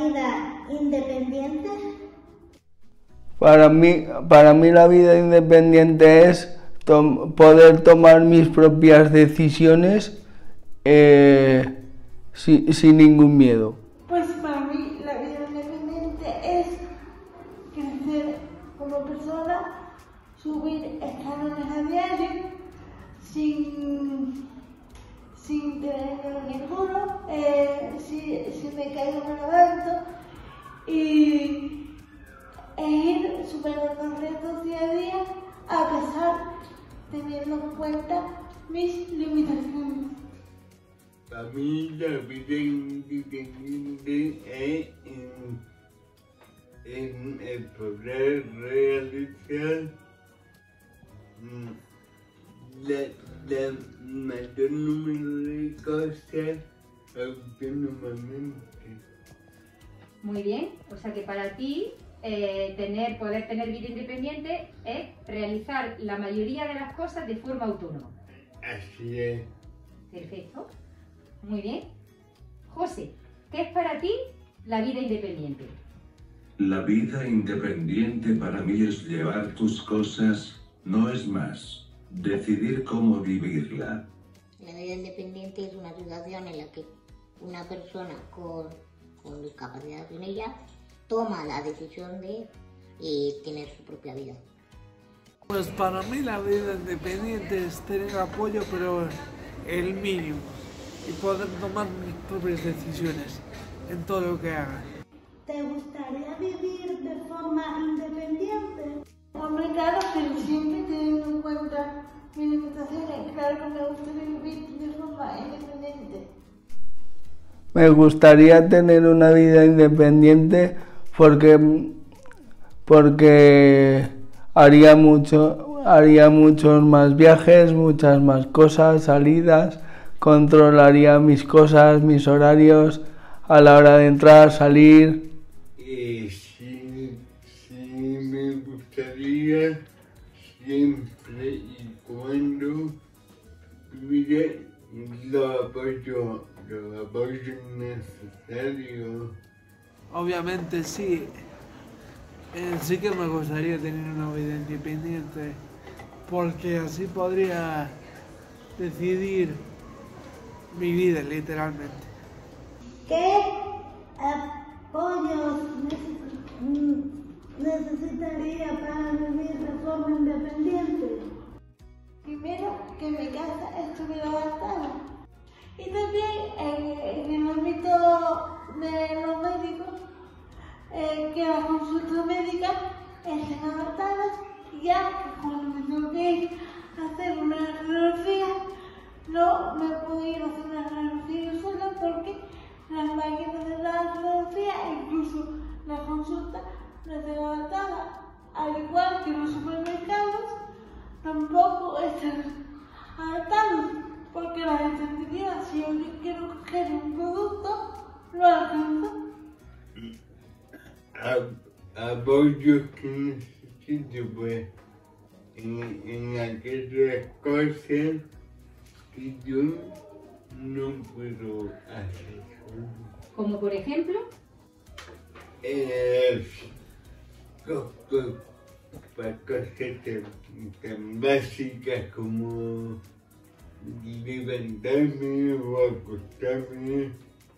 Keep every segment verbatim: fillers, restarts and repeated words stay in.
vida independiente? Para mí, para mí la vida independiente es to- poder tomar mis propias decisiones eh, si, sin ningún miedo. Pues para mí la vida independiente es crecer como persona, subir escalones a diario, sin, sin tener miedo ninguno, eh, si, si me caigo me levanto y e ir superando retos día a día a pesar teniendo en cuenta mis limitaciones. Para mí la vida independiente es en, en el poder realizar la, la mayor número de cosas autónomamente. Muy bien, o sea que para ti eh, tener, poder tener vida independiente es realizar la mayoría de las cosas de forma autónoma. Así es. Perfecto, muy bien. José, ¿qué es para ti la vida independiente? La vida independiente para mí es llevar tus cosas, no es más. Decidir cómo vivirla. La vida independiente es una situación en la que una persona con, con discapacidad en ella toma la decisión de eh, tener su propia vida. Pues para mí la vida independiente es tener apoyo, pero el mínimo, y poder tomar mis propias decisiones en todo lo que haga. ¿Te gustaría vivir de forma independiente? Hombre, claro, pero siempre teniendo en cuenta mis limitaciones. Claro que me gustaría vivir de forma independiente. Me gustaría tener una vida independiente porque, porque haría, mucho, haría muchos más viajes, muchas más cosas, salidas, controlaría mis cosas, mis horarios a la hora de entrar, salir. Eh, sí, sí me gustaría siempre y cuando tuviera los apoyos, los apoyos necesarios. Obviamente sí, eh, sí que me gustaría tener una vida independiente, porque así podría decidir mi vida literalmente. ¿Qué apoyos necesitaría para vivir de forma independiente? Primero, que mi casa estuviera adaptada. Y también eh, en el ámbito de los médicos, eh, que las consultas médicas estén adaptadas, ya que cuando me tengo que ir a hacer una radiografía, no me puedo ir a hacer una radiografía yo sola porque las máquinas de la radiografía e incluso la consulta no están adaptadas, al igual que los supermercados tampoco están adaptados, porque la gente diría, si yo quiero coger un producto, lo alcanzo. Apoyos que necesito, pues, en, en aquellas cosas que yo no puedo hacer. Como por ejemplo, Eh, co- co- para cosas tan, tan básicas como levantarme o acostarme,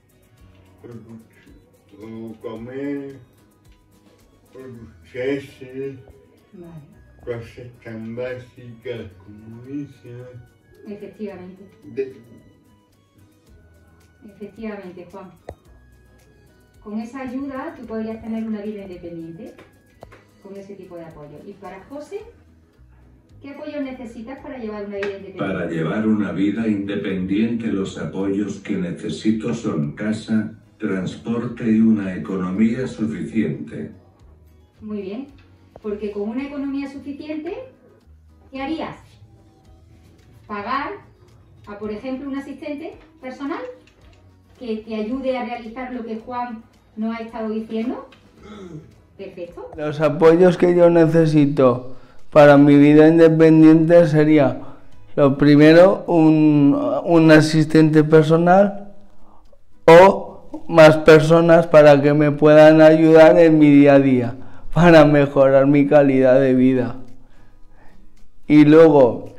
o, o comer, o ducharse, vale, cosas tan básicas como eso. efectivamente, De, efectivamente, Juan. Con esa ayuda tú podrías tener una vida independiente, con ese tipo de apoyo. Y para José, ¿qué apoyo necesitas para llevar una vida independiente? Para llevar una vida independiente, los apoyos que necesito son casa, transporte y una economía suficiente. Muy bien, porque con una economía suficiente, ¿qué harías? Pagar a, por ejemplo, un asistente personal que te ayude a realizar lo que Juan nos ha estado diciendo. Perfecto. Los apoyos que yo necesito para mi vida independiente sería, lo primero, un, un asistente personal o más personas para que me puedan ayudar en mi día a día, para mejorar mi calidad de vida. Y luego,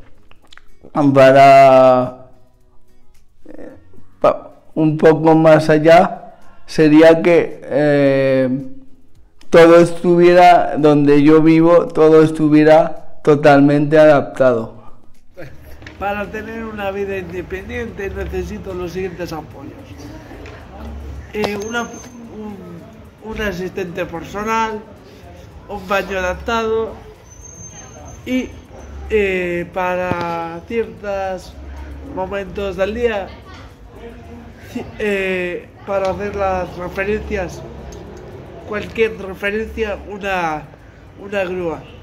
para pa, un poco más allá, sería que eh, todo estuviera, donde yo vivo, todo estuviera totalmente adaptado. Para tener una vida independiente necesito los siguientes apoyos. Eh, una, un, un asistente personal, un baño adaptado y eh, para ciertos momentos del día, eh, para hacer las referencias, cualquier referencia, una, una grúa.